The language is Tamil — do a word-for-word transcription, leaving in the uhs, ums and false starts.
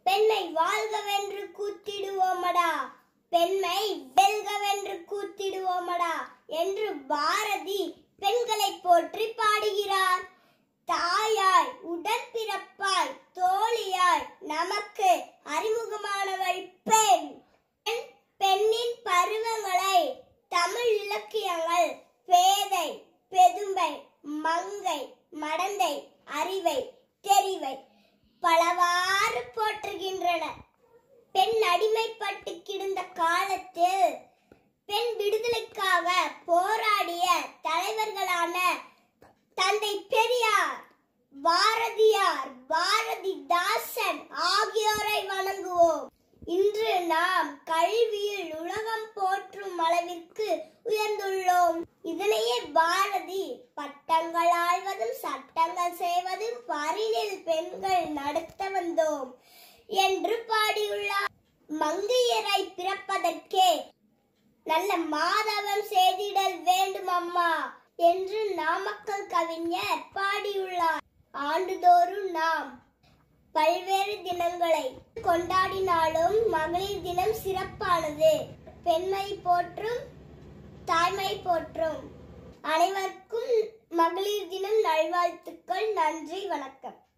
பெண்ணை வாழ்கவென்று கூத்திடுவோமடா, பெண்மை வெல்கவென்று கூத்திடுவோமடா என்று பாரதி பெண்களை போற்றி பாடுகிறார். தாயாய், உடன்பிறப்பாய், தோழியாய் நமக்கு அறிமுகமானவள் பெண். பெண்ணின் பருவங்களை தமிழ் இலக்கியங்கள் பேதை, பெதும்பை, மங்கை, மடந்தை, அறிவை, தெரிவை பலவாறு போற்றுகின்றன. பெண் அடிமைப்பட்டு கிடந்த காலத்தில் பெண் விடுதலைக்காக போராடிய தலைவர்களான தந்தை பெரியார், பாரதியார், பாரதிதாசன் ஆகியோரை வணங்குவோம். இன்று நாம் கல்வியில் உலகம் போற்றும் அளவிற்கு உயர்ந்துள்ளோம். இதனையே பாரதி பட்டங்கள் ஆழ்வதும் சட்டங்கள் செய்வதும் பரிணில் பெண்கள் நடத்த வந்தோம் என்று பாடியுள்ளார். மங்கையரை பிறப்பதற்கே நல்ல மாதவம் செய்திடல் வேண்டும் அம்மா என்று நாமக்கல் கவிஞர் பாடியுள்ளார். ஆண்டுதோறும் நாம் பல்வேறு தினங்களை கொண்டாடினாலும் மகளிர் தினம் சிறப்பானது. பெண்மை போற்றும், தாய்மை போற்றும். அனைவருக்கும் மகளிர் தினம் நல்வாழ்த்துக்கள். நன்றி, வணக்கம்.